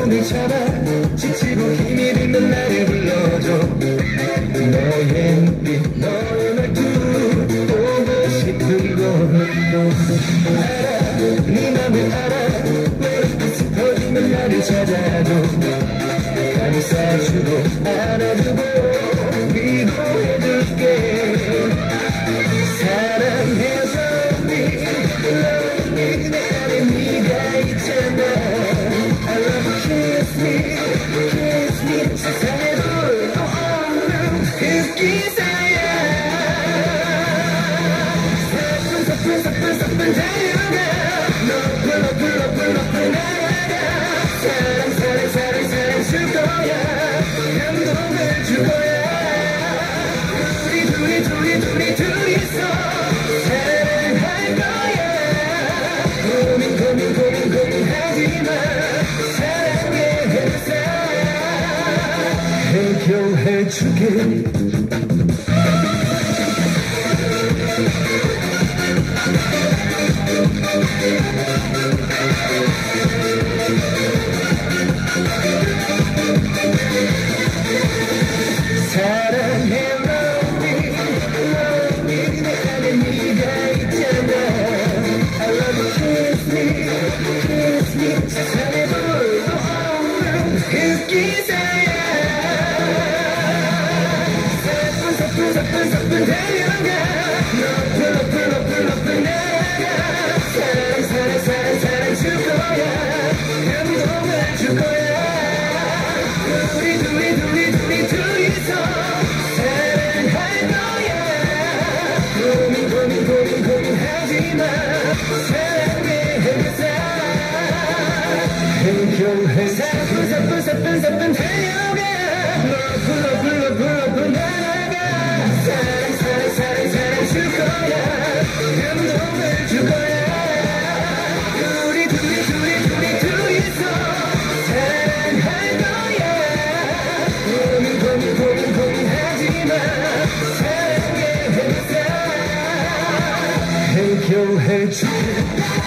손을 잡아 지치고 힘이 들면 나를 불러줘. 너의 눈빛 너의 말투 보고 싶은 곳 알아 네 맘을 알아 외롭고 슬퍼지면 나를 찾아줘. 감싸주고 안아주고 위로해줄게. 사랑해서 네 안에 네가 있잖아. I love you, kiss me 세상에 둘도 없는 그 기사야. 사뿐 달려가 너 불러 날아가. 사랑 줄 거야. 감동을 줄 거야. 우리 둘이서 사랑할 거야. 고민하지마. 사랑해 해결해줄게. 사랑해 love me 내 안에 네가 있잖아. I love you, kiss me 세상에 불도 없는 그 기사야. 사뿐 달려가 너 불러 날아가. 사랑 줄 거야. 감동을 줄 거야. 우리 둘이서 사랑할 거야. 고민하지마. 사랑해 해결해. 사뿐 달려가 너 불러 날아가. 사랑 줄 거야. 감동을 줄 거야. 우리 둘이서 사랑할 거야. 고민하지마. 사랑해 해결해줄게.